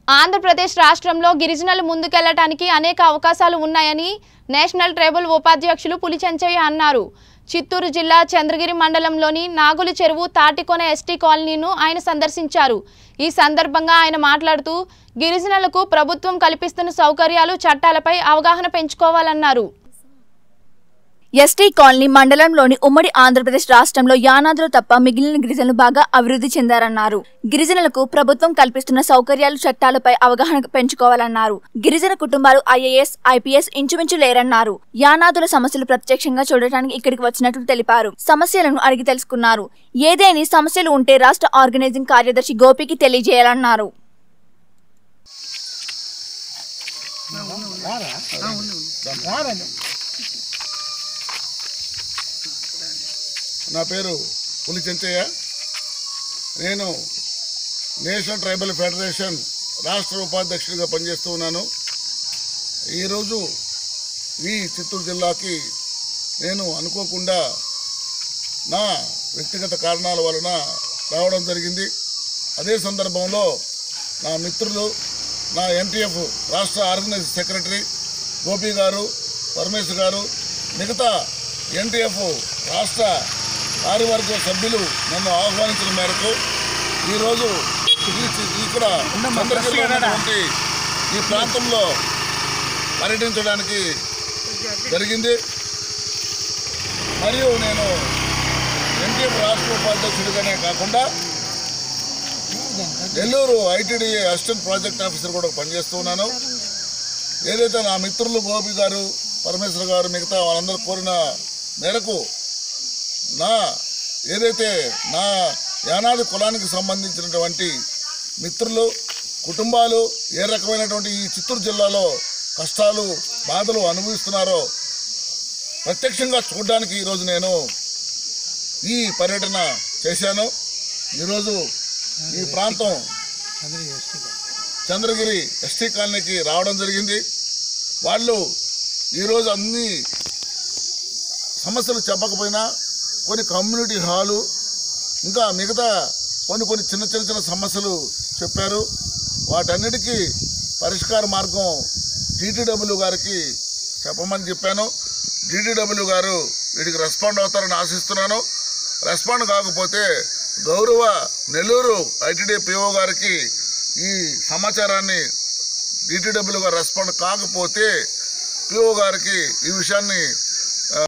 ఆంధ్రప్రదేశ్ రాష్ట్రంలో గిరిజనులు ముందుకెళ్లడానికి అనేక అవకాశాలు ఉన్నాయని నేషనల్ ట్రైబల్ ఉపాధ్యక్షులు పులిచెంచయ్య అన్నారు. చిత్తూరు జిల్లా చంద్రగిరి మండలంలోని నాగుల చెరువు తాటికొన ఎస్టీ కాలనీను ఆయన సందర్శించారు. ఈ సందర్భంగా ఆయన మాట్లాడుతూ గిరిజనులకు ప్రభుత్వం కల్పిస్తున్న సౌకర్యాలు, చట్టాలపై అవగాహన పెంచుకోవాలన్నారు. ఎస్టీ కాలనీ మండలంలోని ఉమ్మడి ఆంధ్రప్రదేశ్ రాష్ట్రంలో యానాదులు తప్ప మిగిలిన గిరిజనులు బాగా అభివృద్ధి చెందారన్నారు. గిరిజనులకు ప్రభుత్వం కల్పిస్తున్న సౌకర్యాలు, చట్టాలపై అవగాహన పెంచుకోవాలన్నారు. గిరిజన కుటుంబాలు ఐఏఎస్, ఐపీఎస్ ఇంచుమించు లేరన్నారు. యానాదుల సమస్యలు ప్రత్యక్షంగా చూడటానికి ఇక్కడికి వచ్చినట్లు తెలిపారు. సమస్యలను అడిగి తెలుసుకున్నారు. ఏదేని సమస్యలు ఉంటే రాష్ట్ర ఆర్గనైజింగ్ కార్యదర్శి గోపికి తెలియజేయాలన్నారు. నా పేరు పులిచెంచయ్య. నేను నేషనల్ ట్రైబల్ ఫెడరేషన్ రాష్ట్ర ఉపాధ్యక్షుడిగా పనిచేస్తూ ఉన్నాను. ఈరోజు ఈ చిత్తూరు జిల్లాకి నేను అనుకోకుండా నా వ్యక్తిగత కారణాల వలన రావడం జరిగింది. అదే సందర్భంలో నా మిత్రులు, నా ఎన్టీఎఫ్ రాష్ట్ర ఆర్గనైజింగ్ సెక్రటరీ గోపి గారు, పరమేశ్వర్ గారు, మిగతా ఎన్టీఎఫ్ రాష్ట్ర కార్యవర్గ సభ్యులు నన్ను ఆహ్వానించిన మేరకు ఈరోజు ఇక్కడ చంద్రగిరిలో ఉన్నటువంటి ఈ ప్రాంతంలో పర్యటించడానికి జరిగింది. మరియు నేను ఎన్టీఎఫ్ రాష్ట్ర ఉపాధ్యక్షుడిగానే కాకుండా Nellore ITDA assistant project officer కూడా పనిచేస్తూ ఉన్నాను. ఏదైతే నా మిత్రులు గోపి గారు, పరమేశ్వర్ గారు, మిగతా వాళ్ళందరూ కోరిన మేరకు ఏదైతే నా యానాది కులానికి సంబంధించినటువంటి మిత్రులు, కుటుంబాలు ఏ రకమైనటువంటి ఈ చిత్తూరు జిల్లాలో కష్టాలు, బాధలు అనుభవిస్తున్నారో ప్రత్యక్షంగా చూడడానికి ఈరోజు నేను ఈ పర్యటన చేశాను. ఈరోజు ఈ ప్రాంతం చంద్రగిరి ఎస్టీ కాలనీకి రావడం జరిగింది. వాళ్ళు ఈరోజు అన్ని సమస్యలు చెప్పకపోయినా కొన్ని కమ్యూనిటీ హాలు, ఇంకా మిగతా కొన్ని చిన్న సమస్యలు చెప్పారు. వాటన్నిటికీ పరిష్కార మార్గం టీటీడబ్ల్యూ గారికి చెప్పమని చెప్పాను. టీటీడబ్ల్యూ గారు వీటికి రెస్పాండ్ అవుతారని ఆశిస్తున్నాను. రెస్పాండ్ కాకపోతే గౌరవ నెల్లూరు ఐటీడీ పిఓ గారికి ఈ సమాచారాన్ని టీటీడబ్ల్యూ గారు రెస్పాండ్ కాకపోతే పిఓ గారికి ఈ విషయాన్ని